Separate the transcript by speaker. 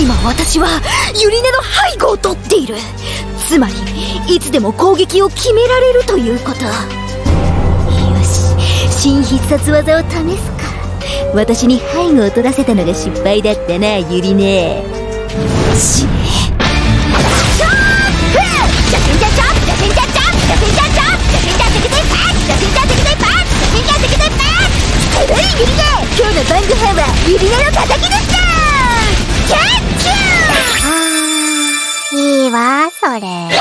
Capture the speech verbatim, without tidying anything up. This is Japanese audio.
Speaker 1: 今私はユリネの背後を取っている。つまりいつでも攻撃を決められるということ。よし、新必殺技を試すか。私に背後を取らせたのが失敗だったな、ユリネ。し今日の晩ご飯はユリネの敵でした。キャッキャー。
Speaker 2: いいわそれ。